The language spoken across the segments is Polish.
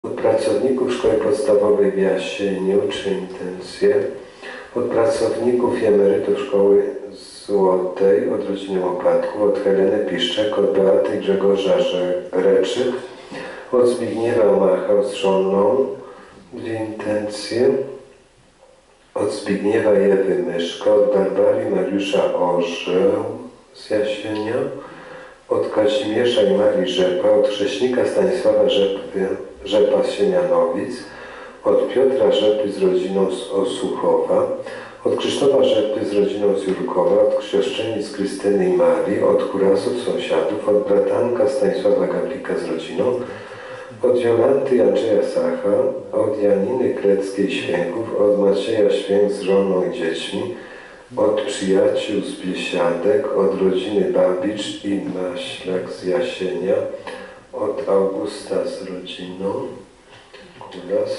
Od pracowników Szkoły Podstawowej w Jasieniu, czy intencje, od pracowników i emerytów Szkoły Złotej, od rodziny Łopatków, od Heleny Piszczek, od Beaty Grzegorza Reczyk, od Zbigniewa Macha z żoną, dwie intencje, od Zbigniewa Ewy Myszka, od Barbary Mariusza Orzeł z Jasienia, od Kazimierza i Marii Rzepa, od chrześnika Stanisława Rzepa z Siemianowic, od Piotra Rzepy z rodziną z Osuchowa, od Krzysztofa Rzepy z rodziną z Jurkowa, od chrzeszczenic Krystyny i Marii, od Kurasów sąsiadów, od bratanka Stanisława Gablika z rodziną, od Jolanty i Andrzeja Sacha, od Janiny Kreckiej-Święków, od Macieja Święk z żoną i dziećmi, od przyjaciół z Biesiadek, od rodziny Babicz i Maślak z Jasienia, od Augusta z rodziną, Kulas,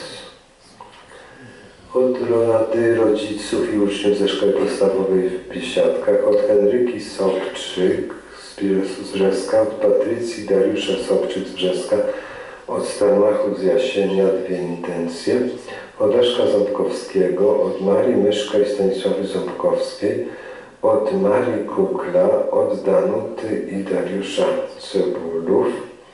od rady rodziców i uczniów ze Szkoły Podstawowej w Biesiadkach, od Henryki Sobczyk z Brzeska, od Patrycji Dariusza Sobczyk z Brzeska, od Stanislawów z Jasienia, dwie intencje, od Leszka Ząbkowskiego, od Marii Myszka i Stanisławy Ząbkowskiej, od Marii Kukla, od Danuty i Dariusza Cebulów.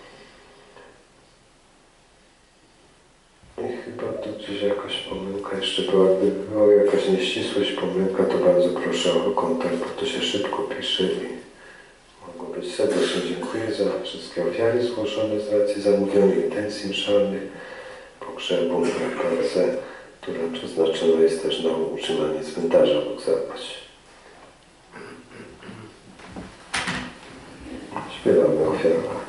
I chyba tu gdzieś jakaś pomyłka jeszcze była. Gdyby była jakaś nieścisłość, pomyłka, to bardzo proszę o kontakt, bo to się szybko pisze i mogło być. Serdecznie dziękuję za wszystkie ofiary zgłoszone z racji zamówionych intencji mszalnych, pogrzebu, na pracę, która przeznaczona jest też na utrzymanie cmentarza, Bóg zapłać. Śpiewamy ofiarę.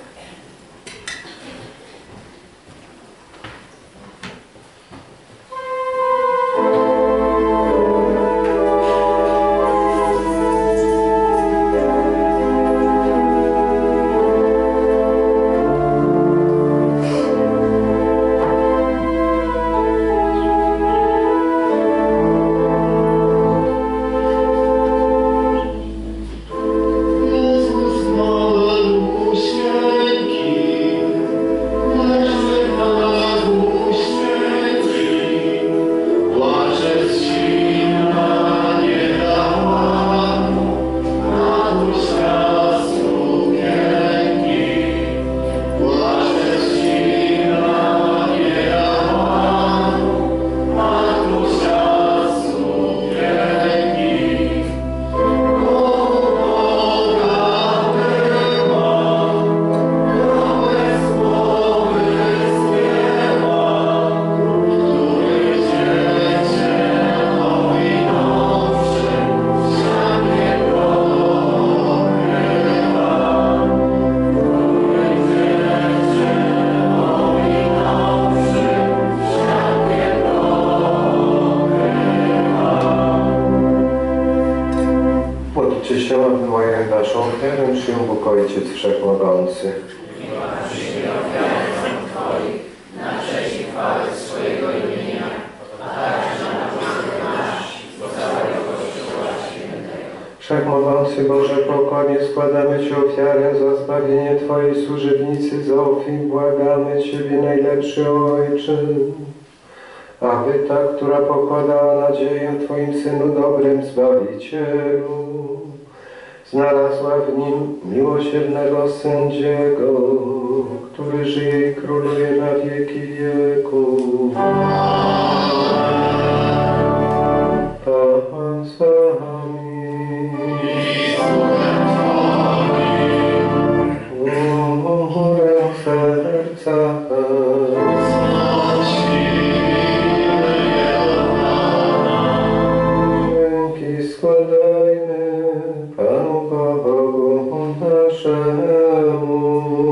Wszechmogący Boże, pokornie składamy Ci ofiarę za zbawienie Twojej służebnicy Zofii. Błagamy Ciebie, najlepszy Ojcze, aby ta, która pokładała nadzieję w Twoim Synu, dobrym Zbawicielu, znalazła w Nim miłosiernego sędziego, który żyje i króluje na wieki wieków. Pan z Wami. Górę serca dzięki składajmy Panu Bogu naszemu.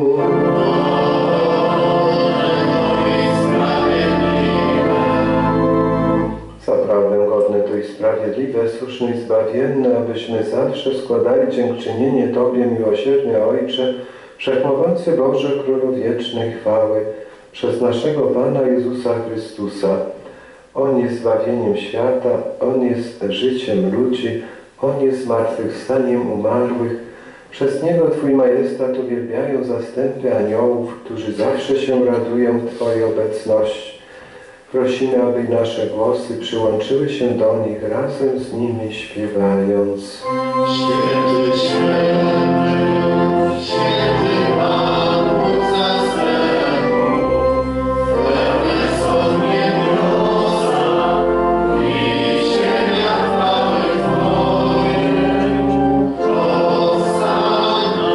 Zaprawdę godne to i sprawiedliwe, słuszne i zbawienne, abyśmy zawsze składali dziękczynienie Tobie, miłosierny Ojcze, Wszechmogący Boże, Królu wiecznej chwały, przez naszego Pana Jezusa Chrystusa. On jest zbawieniem świata, On jest życiem ludzi, On jest zmartwychwstaniem umarłych, Przez Niego Twój majestat uwielbiają zastępy aniołów, którzy zawsze się radują w Twojej obecności. Prosimy, aby nasze głosy przyłączyły się do nich razem z nimi śpiewając. Święty, święty, święty Pan Bóg zastępów, pełne są niebiosa i ziemia chwały Twojej. Hosanna,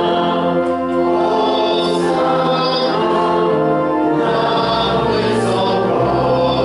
Hosanna, na wysokości.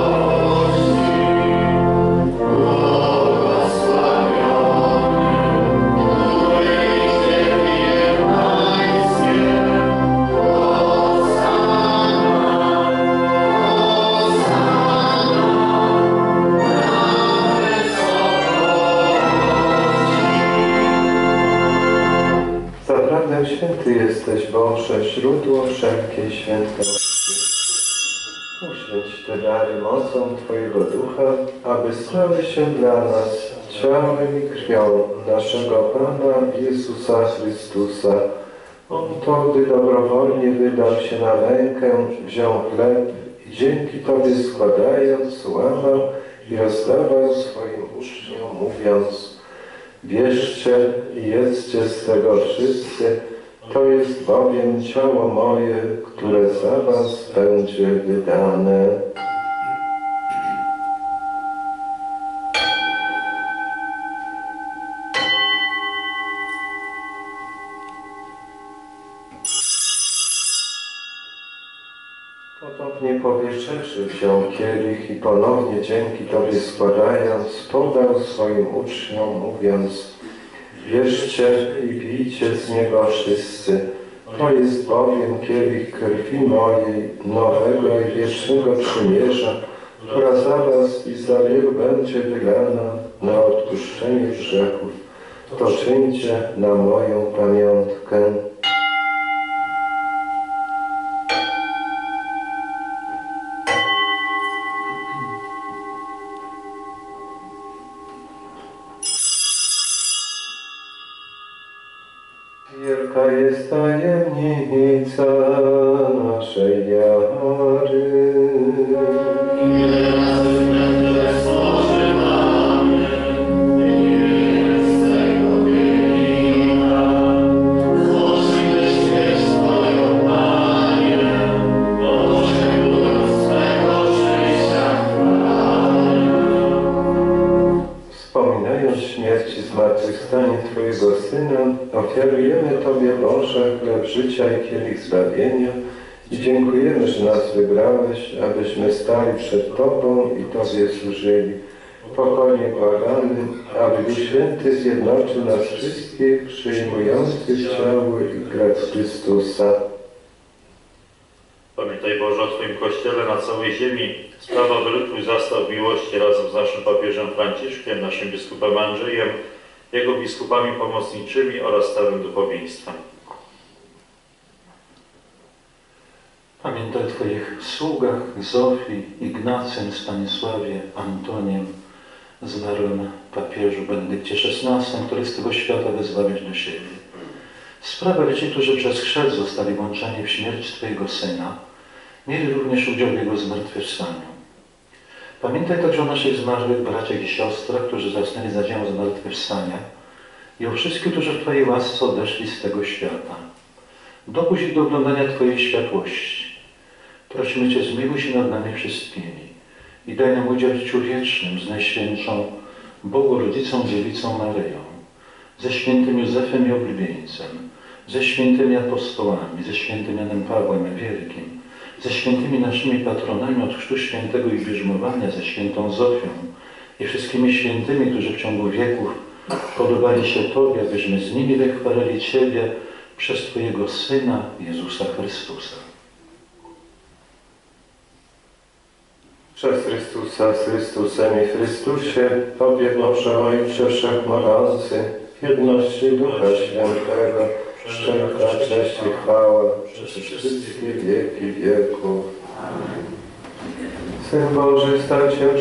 Zaprawdę święty jesteś, Boże, źródło wszelkiej świętości. Uświęć te dary mocą Twojego Ducha, aby stały się dla nas ciałem i krwią naszego Pana Jezusa Chrystusa. On to, gdy dobrowolnie wydał się na mękę, wziął chleb i dzięki Tobie składając, łamał i rozdawał swoim uczniom, mówiąc: wierzcie i jedzcie z tego wszyscy, to jest bowiem ciało moje, które za was będzie wydane. Ponownie po wieczerzy wziął kielich i ponownie dzięki Tobie składając, podał swoim uczniom, mówiąc: wierzcie i pijcie z niego wszyscy, to jest bowiem kielich krwi mojej, nowego i wiecznego przymierza, która za was i za wielu będzie wylana na odpuszczenie grzechów. To czyńcie na moją pamiątkę. Wielka jest tajemnica naszej wiary. Ile razy będę spożywany, z tego kielicha, złożyłeś śmierć Twoją, Panie, oczekując swego przyjścia chwały. Wspominając śmierć i zmartwychwstanie Twojego Syna, ofiarujemy Tobie, Boże, chleb życia i kielich zbawienia i dziękujemy, że nas wybrałeś, abyśmy stali przed Tobą i Tobie służyli. Pokornie błagamy, aby Duch Święty zjednoczył nas wszystkich, przyjmujących ciało i krew Chrystusa. Pamiętaj, Boże, o Twoim Kościele na całej ziemi. Sprawa by Twój zastał miłości razem z naszym papieżem Franciszkiem, naszym biskupem Andrzejem, jego biskupami pomocniczymi oraz całym duchowieństwem. Pamiętaj o Twoich sługach Zofii, Ignacym, Stanisławie, Antoniem, zmarłym papieżu Benedykcie XVI, który z tego świata wyzwałeś do siebie. Sprawiaj ci, którzy przez chrzest zostali włączeni w śmierć Twojego Syna, mieli również udział w Jego zmartwychwstaniu. Pamiętaj także o naszych zmarłych braciach i siostrach, którzy zasnęli za dziełem zmartwychwstania i o wszystkich, którzy w Twojej łasce odeszli z tego świata. Dopuść ich do oglądania Twojej światłości. Prosimy Cię, zmiłuj się nad nami wszystkimi i daj nam udział w życiu wiecznym z Najświętszą Bogu Rodzicą Dziewicą Maryją, ze świętym Józefem i Oblubieńcem, ze świętymi apostołami, ze świętym Janem Pawłem Wielkim, ze świętymi naszymi patronami od Chrztu Świętego i bierzmowania, ze świętą Zofią i wszystkimi świętymi, którzy w ciągu wieków podobali się Tobie, abyśmy z nimi wychwalali Ciebie przez Twojego Syna Jezusa Chrystusa. Przez Chrystusa, z Chrystusem i w Chrystusie, Tobie, Boże Ojcze Wszechmogący, w jedności Ducha Świętego, wszelka cześć i chwała przez wszystkie wieki wieków. Syn Boży stał się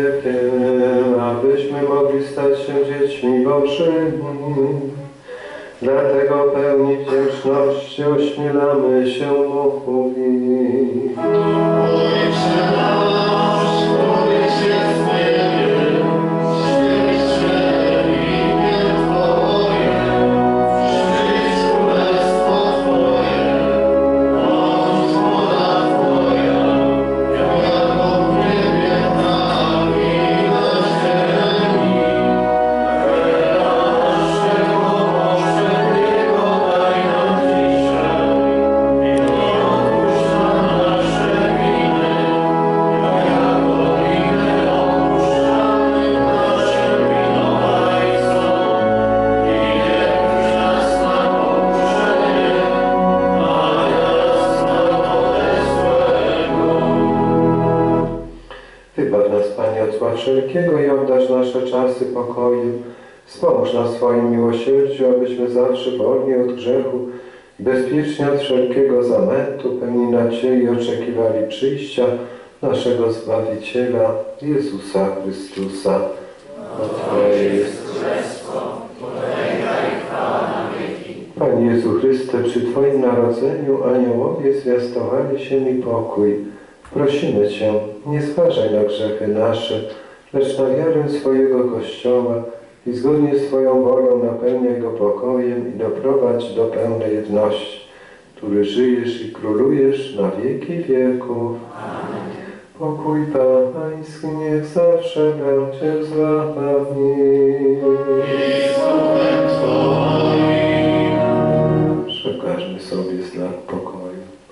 człowiekiem, abyśmy mogli stać się dziećmi Bożymi. Dlatego pełni wdzięczności ośmielamy się mówić. Ojcze nasz, któryś jest w niebie, święć się imię Twoje, przyjdź królestwo Twoje, bądź wola Twoja, jako w niebie, tak i na ziemi. Chleba naszego powszedniego daj nam dzisiaj i odpuść nam nasze winy, jako i my odpuszczamy naszym winowajcom. I nie wódź nas na pokuszenie, ale nas zbaw ode złego. Wybaw nas, Panie, od zła wszelkiego i oddasz nasze czasy pokoju. Wspomóż nas w swoim miłosierdziu, abyśmy zawsze wolni od grzechu i bezpiecznie od wszelkiego zamętu, pełni nadziei oczekiwali przyjścia naszego Zbawiciela, Jezusa Chrystusa. Bo Twoje jest Panie Jezu Chryste, przy Twoim narodzeniu aniołowie zwiastowali się mi pokój. Prosimy Cię, nie zważaj na grzechy nasze, lecz na wiarę swojego Kościoła i zgodnie z Twoją wolą napełniaj go pokojem i doprowadź do pełnej jedności, który żyjesz i królujesz na wieki wieków. Amen. Pokój Pański niech zawsze będzie z Wami. I z duchem Twoim. Przekażmy sobie znak pokoju.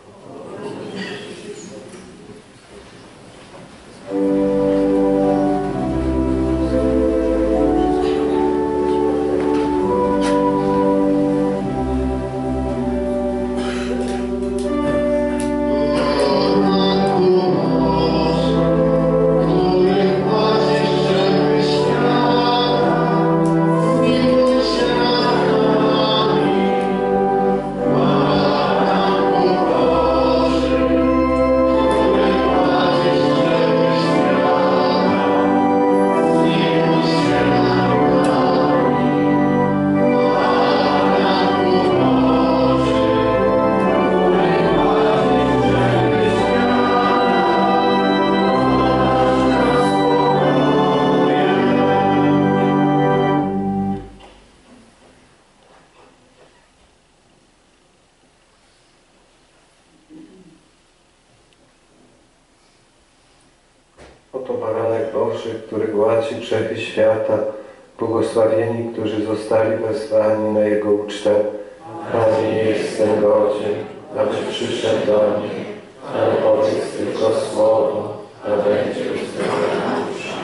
Oto baranek Boży, który gładzi grzechy świata, błogosławieni, którzy zostali wezwani na Jego ucztę. Panie, nie jestem godzien, abyś przyszedł do mnie, ale powiedz tylko słowo, a będzie uzdrowiona dusza.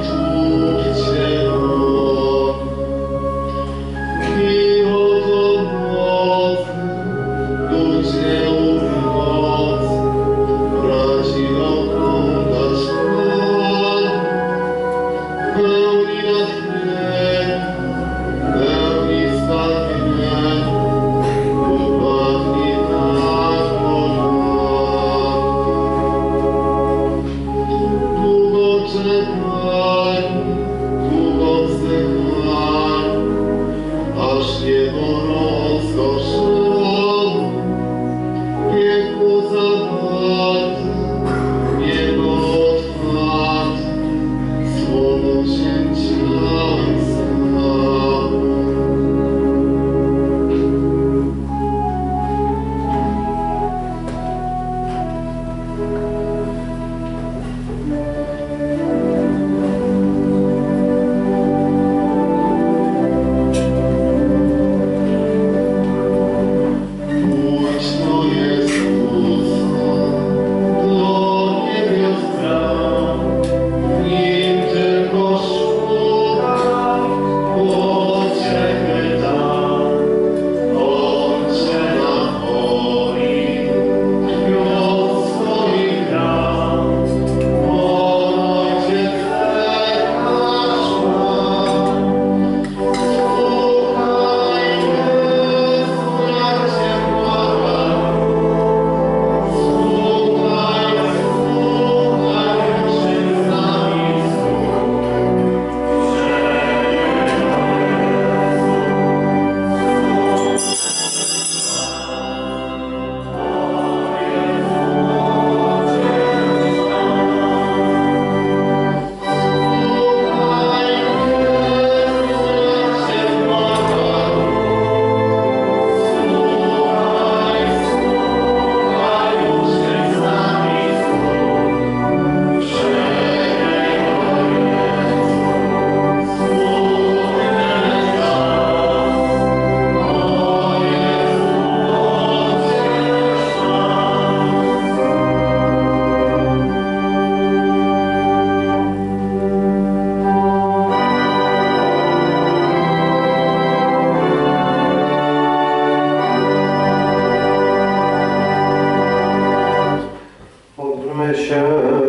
I oto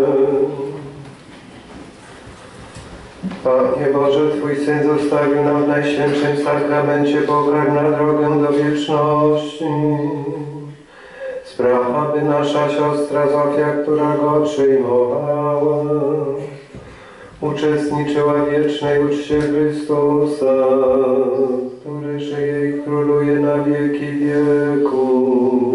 Panie Boże, Twój Syn zostawił nam w Najświętszym Sakramencie pokarm na drogę do wieczności. Spraw, aby nasza siostra Zofia, która go przyjmowała, uczestniczyła w wiecznej uczcie Chrystusa, który żyje i króluje na wieki wieków.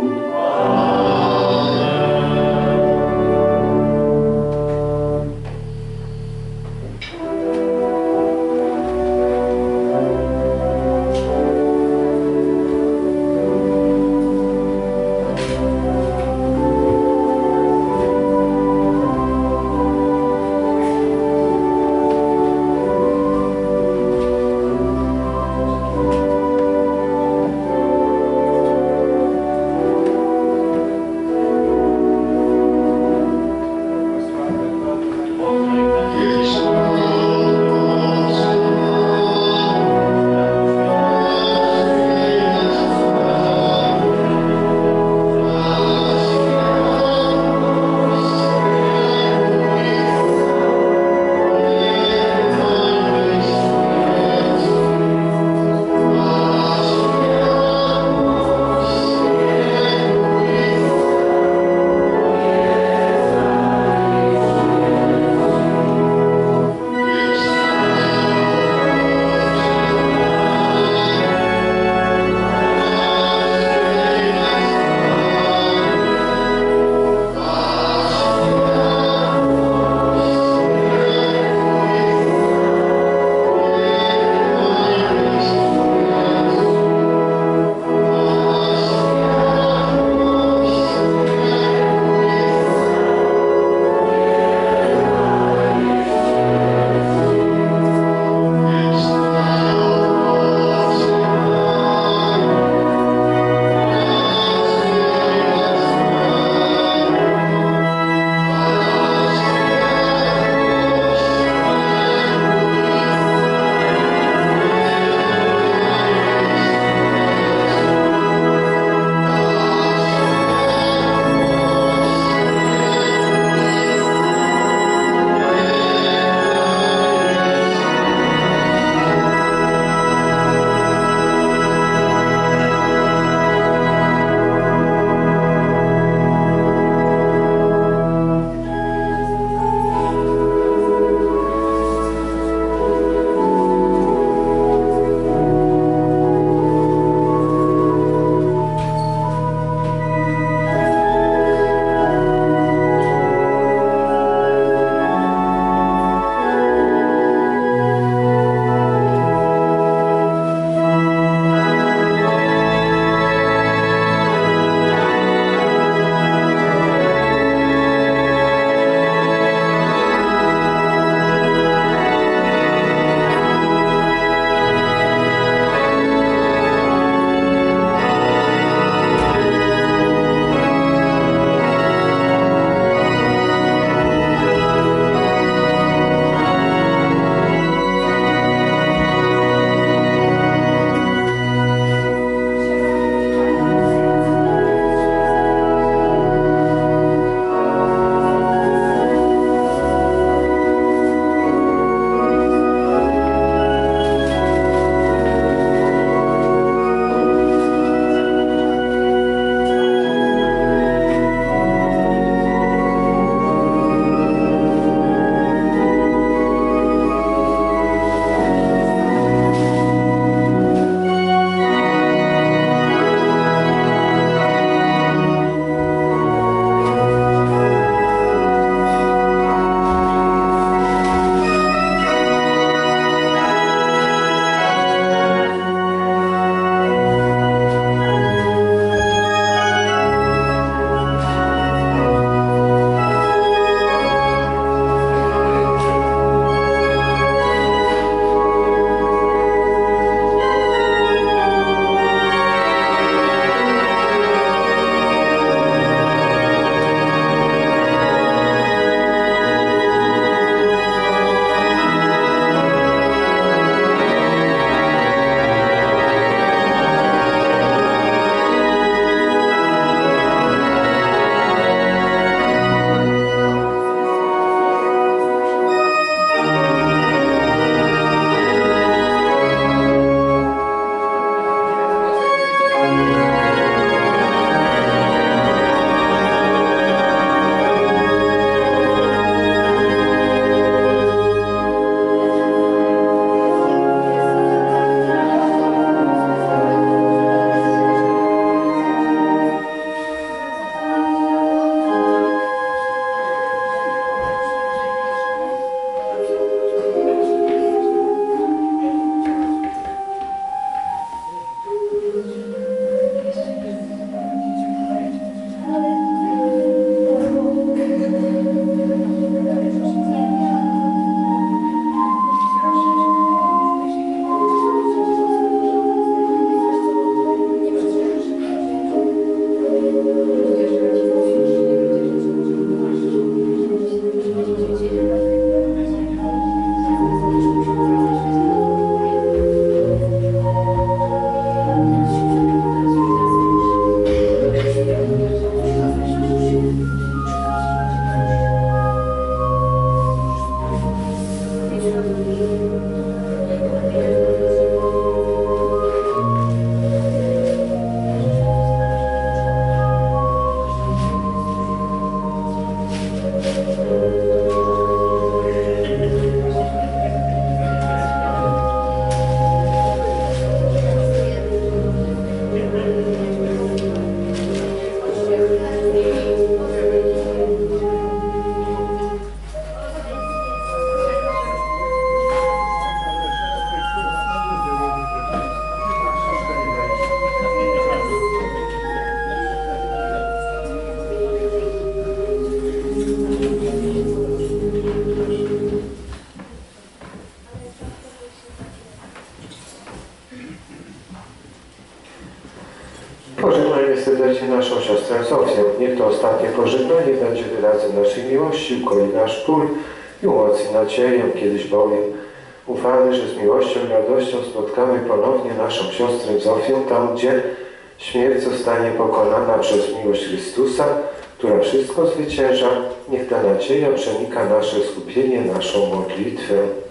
Niech to ostatnie pożegnanie będzie wyrazem naszej miłości, ukoi nasz ból i umocni nadzieję. Kiedyś bowiem ufamy, że z miłością i radością spotkamy ponownie naszą siostrę Zofię, tam gdzie śmierć zostanie pokonana przez miłość Chrystusa, która wszystko zwycięża. Niech ta nadzieja przenika nasze skupienie, naszą modlitwę.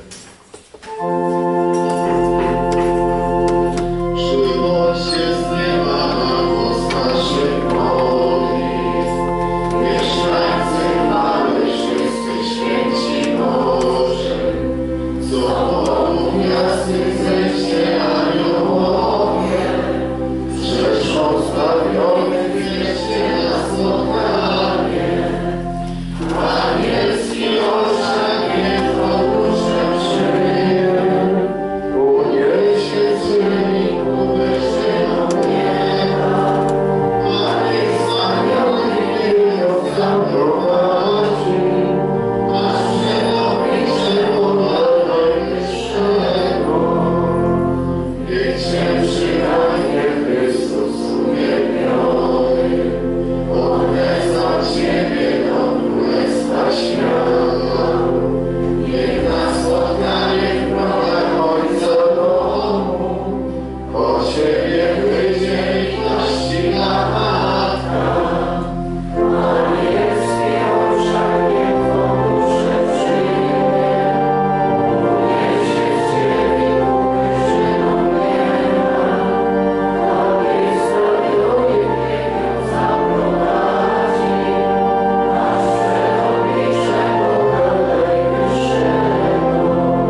Przynoście z nieba na głos naszych modlitw. Mieszkańcy chwały, wszyscy święci Boży. Co Bogu gwiazdy zejście aniołowie. Strzeszą zbawionych, wierzcie na spotkanie. Anielski orszak niech podróżę przyjmie. Uniesie z ziemi ku wyżynom nieba. A niech zbawiony ją zaprowadzi. Aż przepopisze pola Najwyższego. Niech się przyranie Chrystus uwielbiony. Odezwał Ciebie do Królestwa Świata. Niech na spotkanie w progach Ojca domu po Ciebie wyjdzie ich naściga Matka. Anielski orszak niech podróże przyjmie. Uniesie z ziemi ku wyżynom nieba. A niech zbawionych niech ją zaprowadzi. Aż przeoblicze Boga Najwyższego.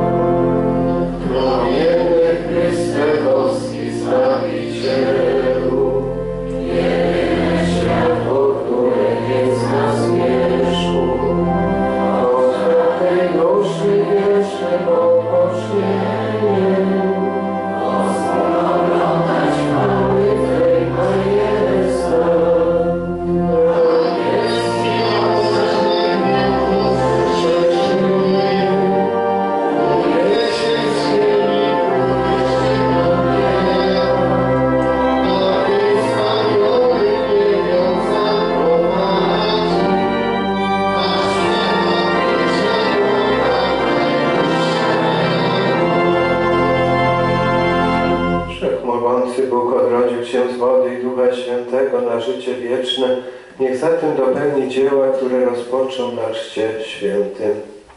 Promienny Chryste boski Zbawicielu, jedyne światło, które jest na zmierzchu, od tej duszy wiecznym odpocznieniem, pozwól oglądać chwały Twej Majestę. Anielski orszak niech podróże przyjmie. Uniesie z ziemi ku wyżynom nieba. A niech zbawionych niech ją zaprowadzi. Aż przepopisze Boga Najwyższego. Wszechmogący Bóg odrodził Cię z wody i Ducha Świętego na życie wieczne. Niech zatem dopełni dzieła, które rozpoczął na Chrzcie Świętym.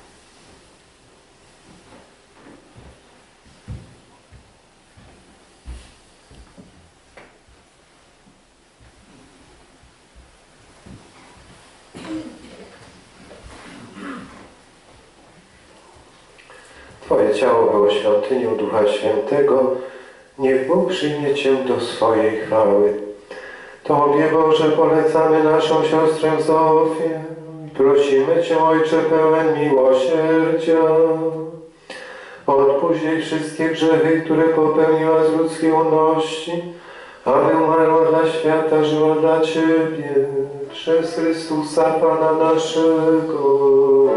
Twoje ciało było świątynią Ducha Świętego. Niech Bóg przyjmie Cię do swojej chwały. Tobie, Boże, polecamy naszą siostrę Zofię. Prosimy Cię, Ojcze pełen miłosierdzia. Odpuść jej wszystkie grzechy, które popełniła z ludzkiej uności, aby umarła dla świata, żyła dla Ciebie. Przez Chrystusa Pana naszego.